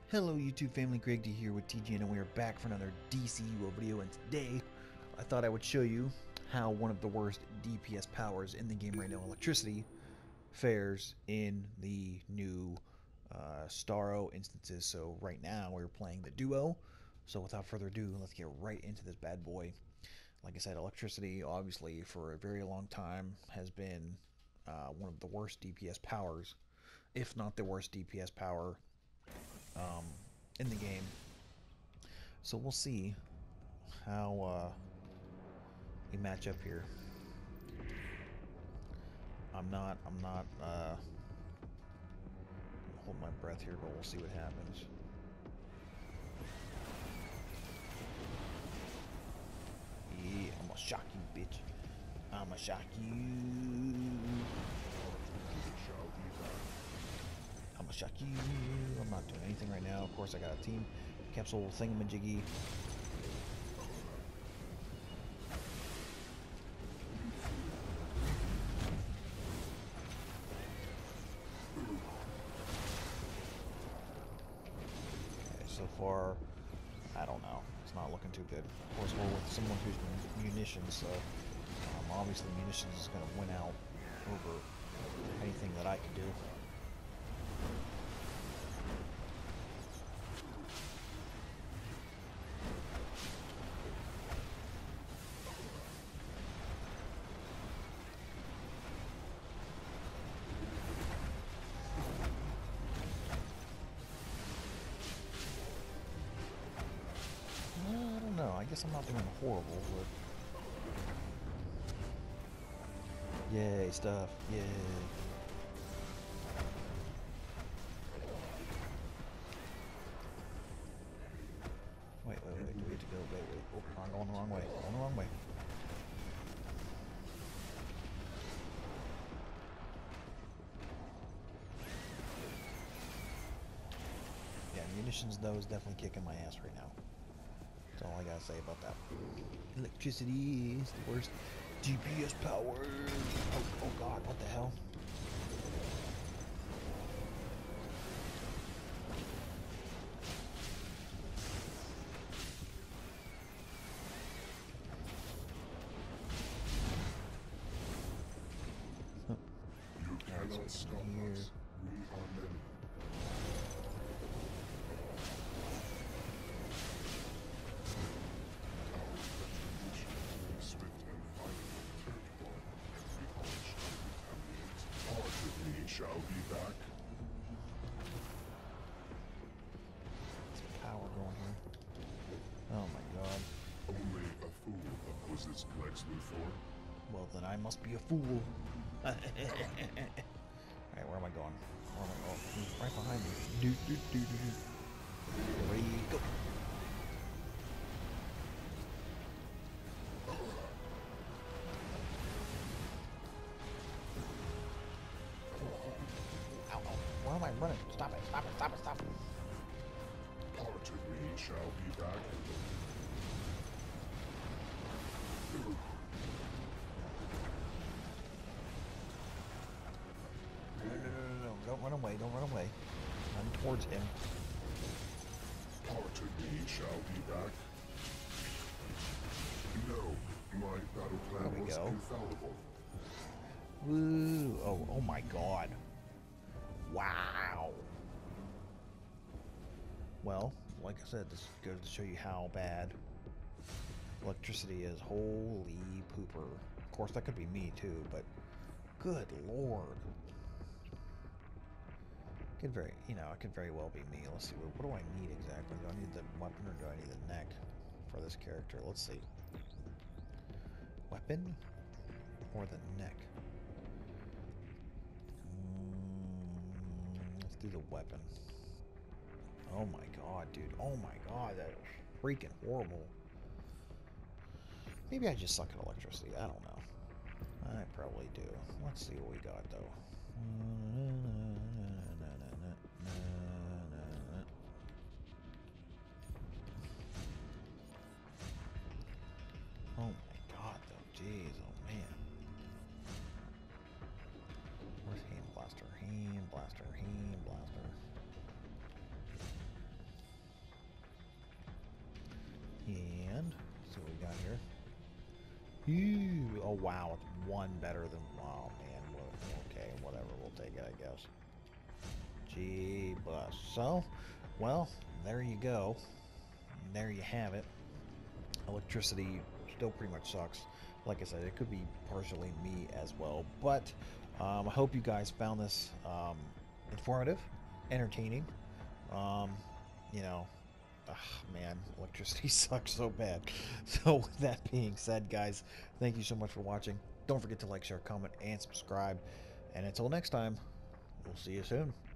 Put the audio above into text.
Hello YouTube family, Greg D here with TGN, and we are back for another DCUO video, and today I thought I would show you how one of the worst DPS powers in the game right now, electricity, fares in the new Starro instances. So right now we're playing the duo, so without further ado, let's get right into this bad boy. Like I said, electricity obviously for a very long time has been one of the worst DPS powers, if not the worst DPS power in the game. So we'll see how we match up here. I'm not hold my breath here, but we'll see what happens. Yeah, I'm gonna shock you, bitch. I'm gonna shock you. I'm gonna shock you. I'm not doing anything right now. Of course, I got a team capsule thingamajiggy. Okay, so far, I don't know. It's not looking too good. Of course, we're with someone who's munitions, so obviously munitions is going to win out over anything that I can do. I don't know. I guess I'm not doing horrible, but... Yay, stuff. Yay. Wait. Do we have to go? Wait. Oh, I'm going the wrong way. Going the wrong way. Yeah, munitions, though, is definitely kicking my ass right now. That's all I gotta say about that. Electricity is the worst DPS power. Oh god, what the hell? You cannot stop us. We are many. Our retribution will be swift and final. Turned one. We all shall retaliate. Part of me shall be back. Some power going here. Oh my god. Only a fool opposes Lex Luthor. Well, then I must be a fool. Alright, where am I going? Where am I going? He's right behind me. Ready, go. Ow. Where am I running? Stop it. Part of me shall be back. No. Don't run away. Run towards him. Part of me shall be back. No, my battle There plan we was go. infallible. Woo. Oh my god. Wow. Well, like I said, this goes to show you how bad electricity is. Holy pooper. Of course, that could be me too, but good lord. It could very well be me. Let's see, what do I need exactly? Do I need the weapon or do I need the neck for this character? Let's see. Weapon or the neck? Let's do the weapon. Oh my god, dude. Oh my god, that is freaking horrible. Maybe I just suck at electricity. I don't know. I probably do. Let's see what we got, though. Oh my god, though. Jeez, oh man. Where's Hand Blaster? Hand Blaster. Ew. Oh, wow. It's one better than... Oh, man. Okay, whatever. We'll take it, I guess. Gee, bless. So, well, there you go. There you have it. Electricity still pretty much sucks. Like I said, it could be partially me as well. But I hope you guys found this informative, entertaining. You know, man, electricity sucks so bad. So with that being said, guys, thank you so much for watching. Don't forget to like, share, comment, and subscribe. And until next time, we'll see you soon.